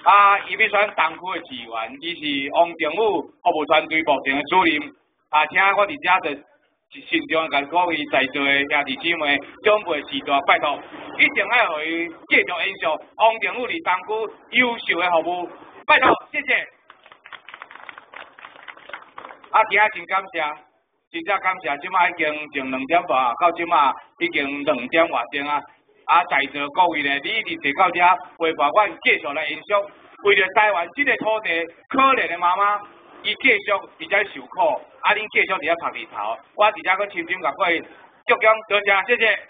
伊要选东区的议员，伊是王政府服务团队目前的主任。请我伫遮就慎重甲各位在座的兄弟姊妹、长辈时代拜托，一定要互伊继续延续王政府伫东区优秀的服务，拜托，谢谢。今仔真感谢，真正感谢，即马已经从2点半到即马已经2点外钟啊！在座各位呢，你一直坐到遮陪伴阮继续来延续，为着台湾这个土地可怜的妈妈，伊继续伫遮受苦，恁继续伫遮晒日头，我伫遮搁深深甲各位鞠躬多谢，谢谢。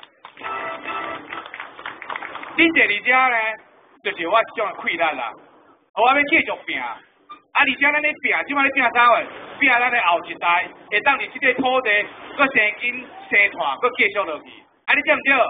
恁坐伫遮呢，就是我一种的气力啦，我要继续拼。而且咱咧拼，即摆咧拼啥货？拼咱的后一代，会当伫即个土地，搁生根生炭，搁继续落去。你对毋对？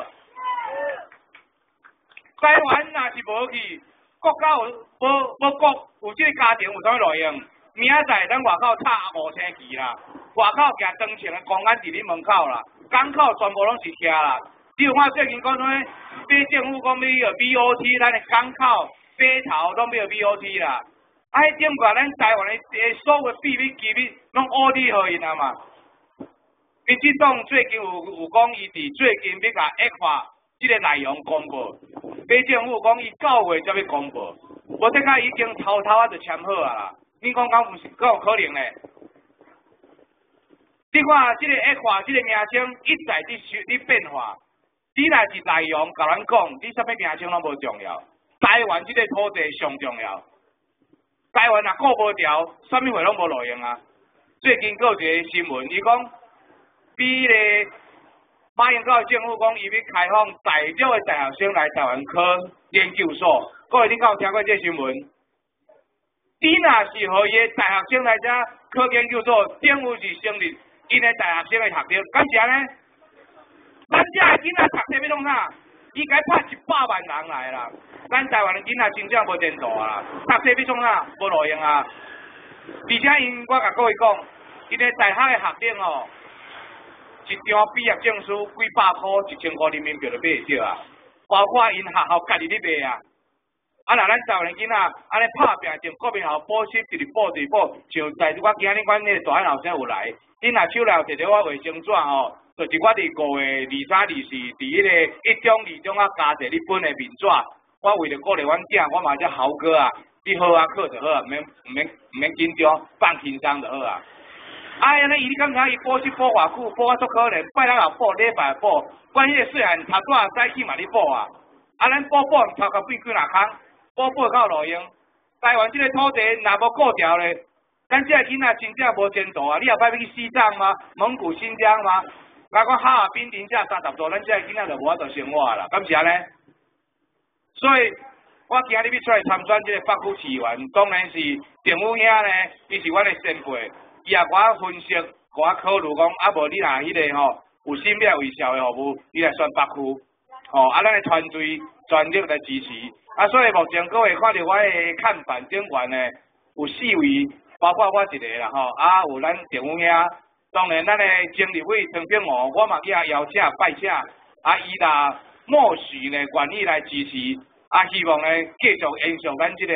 台湾若是无去，国家无国有即个家庭有啥物路用？明仔载咱外口插5000旗啦，外口行长程的公安伫你门口啦，港口全部拢是徛啦。比如看最近讲啥物，马政府讲要BOT， 咱的港口、码头拢要BOT啦。迄点解咱台湾的所有秘密机密拢乌里互因啊嘛？民进党最近有讲伊伫最近要甲恶化即个内容公布，马政府讲伊9月才要公布，无得甲已经偷就签好啊啦。你讲敢有可能呢？你看即个恶化即个名称一再伫变化，你若是内容甲咱讲，你啥物名称拢无重要，台湾即个土地上重要。台湾若顾无调，啥物货拢无路用啊！最近有一个新闻，伊讲比咧马英九政府讲，伊要开放大陆的大学生来台湾考研究所。各位，恁敢有听过这新闻？你若是互伊大学生来遮考研究所，政府是成立因的大学生的学历，敢是安尼？咱遮的囡仔读册要弄啥？伊该派100万人来啦！咱台湾的囡仔真正无前途啊！读册要创啥？无路用啊！而且我甲各位讲，因的大学的学历哦，一张毕业证书几百块、1000块人民币就买会着啊！包括因学校家己咧卖啊！若咱台湾的囡仔安尼拍拼，从国民校补习一直补，像在我今日阮迄个大汉后生有来，恁若手内有摕着我卫生纸吼。就是我伫5月23、24，伫迄个1中、2中加一日本的面纸，我为了鼓励阮囝，我嘛只豪哥啊，你好啊，考就好啊，唔免紧张，放轻松就好啊。安尼伊敢知伊补习补偌久，补啊足可能，拜六也补，礼拜也补，管迄个细汉读纸早起嘛咧补啊。咱补头壳变几若空，补较有路用。台湾即个土地若无顾条咧，咱这囡仔真正无前途啊！你后摆要去西藏吗？蒙古、新疆吗？甲讲哈尔滨零下30度，咱这囡仔就无法度生活啦，敢是安尼？所以，我今日要出来参选这个北区市议员，当然是政府兄呢，伊是阮的先辈，伊也甲我分析，甲我考虑讲，无你若迄个吼有心要为社会服务，你来选北区，咱的团队全力来支持。所以目前各位看到我的看板顶悬呢，有4位，包括我一个啦有咱政府兄。当然，咱的经理会陈炳武，我嘛去邀请拜请，伊啦默许呢愿意来支持，希望呢继续延续咱这个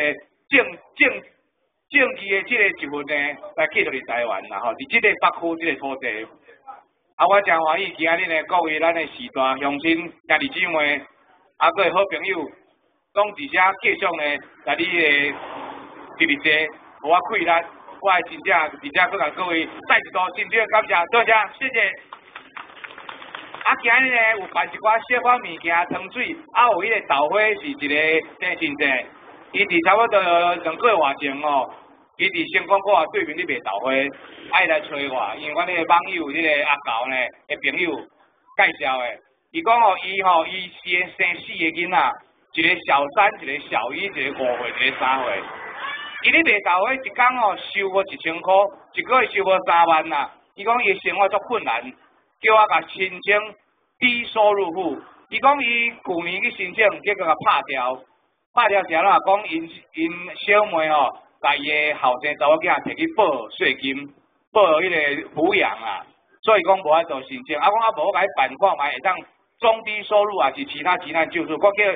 政治的这个一份呢，来继续伫台湾啦伫这个北区这个土地，我真欢喜今日呢各位咱的时代乡亲兄弟姊妹，各位好朋友，拢伫遮继续呢，来你的直直坐，互我气力。我真正伫遮搁甲各位再一度真正感谢，多谢，谢谢。今日呢有办一寡小可物件，汤水，有迄个豆花是一个真济，伊伫差不多2个月外前伊伫星光国对面咧卖豆花，来找我，因为阮迄个网友迄个阿狗呢，个朋友介绍的，伊讲伊生4个囡仔，一个小3，一个小1，一个5岁，一个3岁。伊咧卖豆花一工收无1000块，一个月收无3万啦。伊讲伊生活足困难，叫我甲申请低收入户。伊讲伊去年去申请，结果甲拍掉啥啦？讲因小妹甲伊的后生查某囝摕去报税金，报迄个抚养啊，所以讲无法度申请。讲无我甲伊办看卖会当中低收入啊，是其他救助，我叫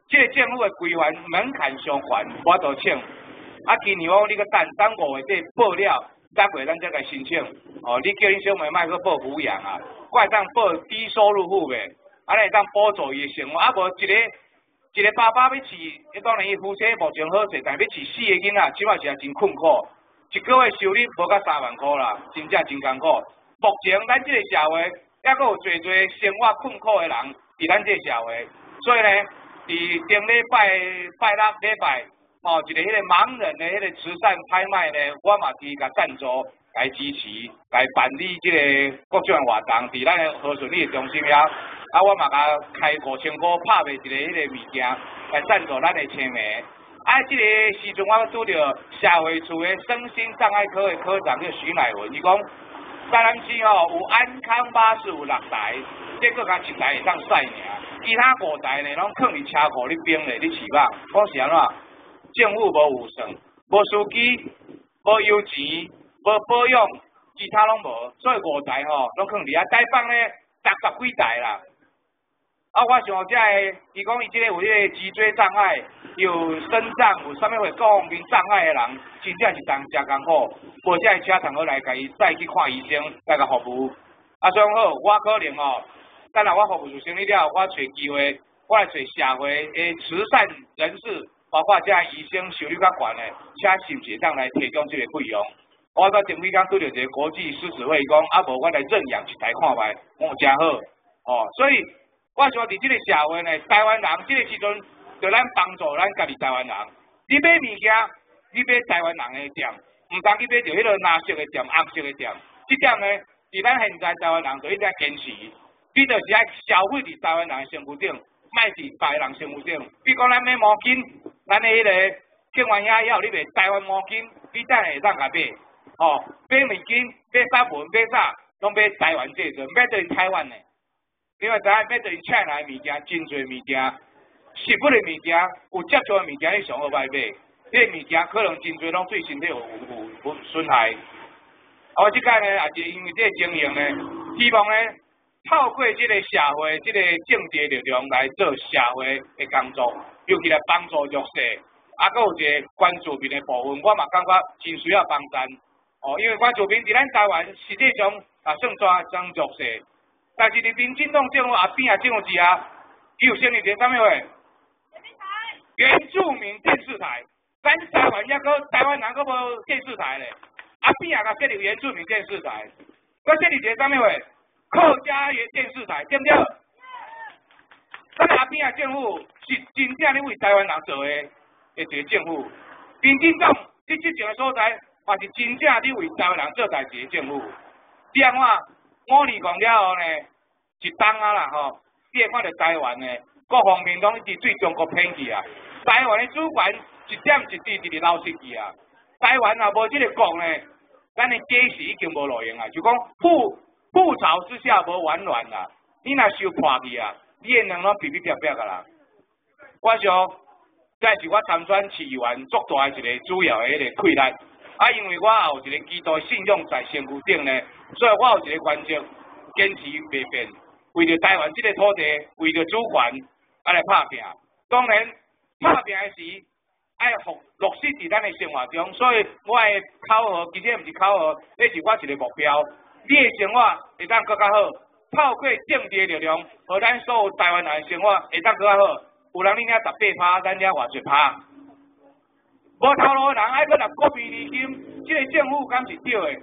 这个政府的规范门槛上悬，我都请。啊，今年你个等5月底报了，3月咱再来申请。哦，你叫恁小妹卖去报抚养啊，怪当报低收入户呗，安尼当补助伊的生活。啊，无一个爸爸要饲，当然伊夫妻目前好势，但要饲4个囡仔，起码是也真困苦。一个月收入无到3万块啦，真正真艰苦。目前咱这个社会，还佫有侪生活困苦的人伫咱这个社会，所以呢，伫顶礼拜六礼拜，哦，一个迄个盲人的迄个慈善拍卖呢，我嘛是甲赞助、甲支持、甲办理这个各种活动，伫咱的和顺里中心遐，啊，我嘛甲开5000块拍卖一个迄个物件，来赞助咱的青梅。啊，这个时阵我拄着社会处的身心障碍科的科长叫徐乃文，伊讲台南市吼有安康巴士有6台，这个甲1台会当驶尔，其他5台呢拢放伫车库里冰咧，你饲肉，讲是安怎？政府无有算，无司机，无油钱，无保养，其他拢无，所以5台吼拢放伫遐，台放咧十几台啦。啊，我想这个，伊讲伊这个有迄个脊椎障碍，有肾脏，有啥物会各方面障碍的人，真正是真艰苦。无这个车通好来甲伊载去看医生，来甲服务。啊，所以讲好，我可能哦，等下我服务做生意了，我找机会，我来找社会的慈善人士，包括这医生收入较悬的，请是毋是当来提供这个费用？我到前几天拄着一个国际狮子会讲，啊无我来认养1台看卖，我真好。哦，所以。我想伫这个社会呢，台湾人这个时阵，就咱帮助咱家己台湾人。你买物件，你买台湾人的店，唔通去买着迄个蓝色的店、红色的店。这点呢，伫咱现在台湾人就一直坚持，你就是爱消费伫台湾人的身躯顶，卖伫别人身躯顶。比如讲咱买毛巾，咱的迄个庆完遐以后，你买台湾毛巾，你等下会当甲买。哦，买物件、买纱文、买啥，拢买台湾制作，买到台湾的。因为知影买到伊请来物件，真侪物件，实物的物件，有接触的物件，你上好歹买。这物件可能真侪拢对身体有损害。我即摆呢，也是因为这个经营呢，希望呢，透过这个社会、这个政治力量来做社会的工作，尤其来帮助弱势。啊，佫有一个关注民的部分，我嘛感觉真需要帮衬。哦，因为关注民伫咱台湾实际上也算真弱势。但是伫民进党政府后边啊，政府之下，伊有成立一个啥物会？原住民电视台。咱台湾抑个台湾人佫无电视台咧，后边啊甲设立原住民电视台，佫设立一个啥物会？客家电视台，对不对？咱后边啊政府是真正咧为台湾人做诶一个政府。民进党伫即种诶所在，嘛是真正咧为台湾人做代志诶政府。这样话。5年讲了后呢，一冬啊啦吼，你会看到台湾呢，各方面拢一直对中国偏去啊。台湾的主权一点一滴一直流失去啊。台湾若无这个国呢，咱的假是已经无路用啊。就讲覆巢之下无完卵啦。你若收破去啊，你的两拢比比撇撇噶啦。我想，这是我参选市议员足大的一个主要的一个困难。啊，因为我有一个基督信仰在身躯顶呢。所以我有一个原则，坚持袂变，为着台湾这个土地，为着主权，来拍拼。当然，拍拼的时，爱落实伫咱的生活中。所以我的口号，其实毋是口号，这是我一个目标。你的生活会当更较好，透过政治的力量，和咱所有台湾人的生活会当更较好。有人你领18%，咱领偌济%？无头路的人爱搁拿国民年金，这个政府敢是对的？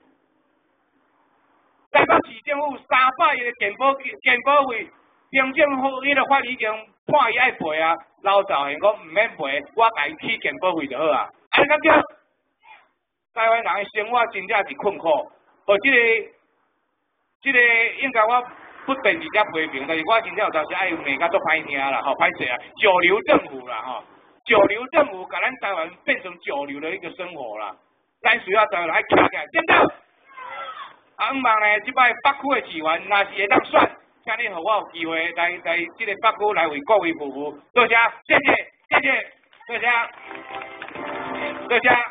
台北市政府300亿的健保费，行政府迄个法已经判伊爱赔啊，老早的讲毋免赔，我家己起健保费就好啊。安尼敢对？台湾人的生活真正是困苦，哦，这个应该我不便直接批评，但是我真正有当时爱骂甲足歹听啦，吼，歹势啊，九流政府啦，吼，九流政府把咱台湾变成九流的一个生活啦，咱需要台湾人爱起来，对不对？啊，希望呢，即摆北区的市员，若是会当选，请你互我有机会来即个北区来为各位服务，多谢，谢谢，多谢，多谢。